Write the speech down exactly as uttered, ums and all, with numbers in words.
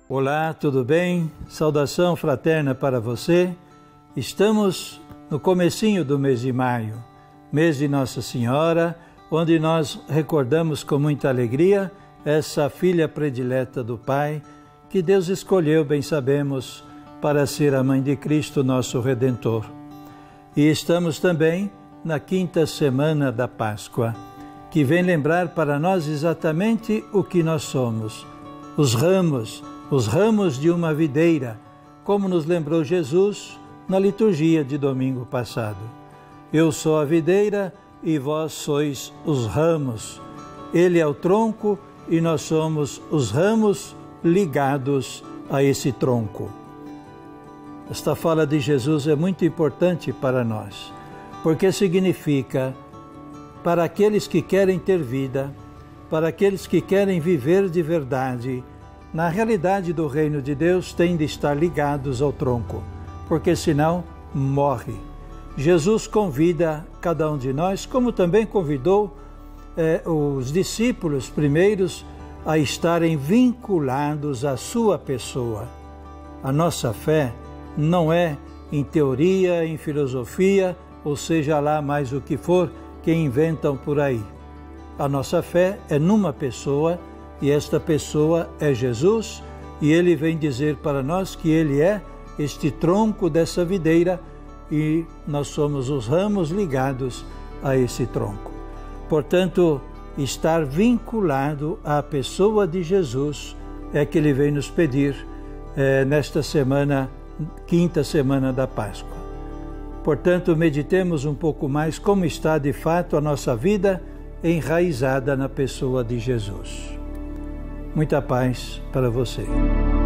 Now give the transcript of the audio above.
Olá, tudo bem? Saudação fraterna para você. Estamos no comecinho do mês de maio, mês de Nossa Senhora, onde nós recordamos com muita alegria essa filha predileta do Pai, que Deus escolheu, bem sabemos, para ser a mãe de Cristo, nosso Redentor. E estamos também na quinta semana da Páscoa, que vem lembrar para nós exatamente o que nós somos, os ramos, os ramos de uma videira, como nos lembrou Jesus na liturgia de domingo passado. Eu sou a videira e vós sois os ramos. Ele é o tronco e nós somos os ramos ligados a esse tronco. Esta fala de Jesus é muito importante para nós, porque significa, para aqueles que querem ter vida, para aqueles que querem viver de verdade, na realidade do reino de Deus, têm de estar ligados ao tronco, porque senão morre. Jesus convida cada um de nós, como também convidou eh, os discípulos primeiros a estarem vinculados à sua pessoa. A nossa fé não é em teoria, em filosofia, ou seja lá mais o que for que inventam por aí. A nossa fé é numa pessoa, e esta pessoa é Jesus, e Ele vem dizer para nós que Ele é este tronco dessa videira e nós somos os ramos ligados a esse tronco. Portanto, estar vinculado à pessoa de Jesus é que Ele vem nos pedir é, nesta semana, quinta semana da Páscoa. Portanto, meditemos um pouco mais como está de fato a nossa vida enraizada na pessoa de Jesus. Muita paz para você.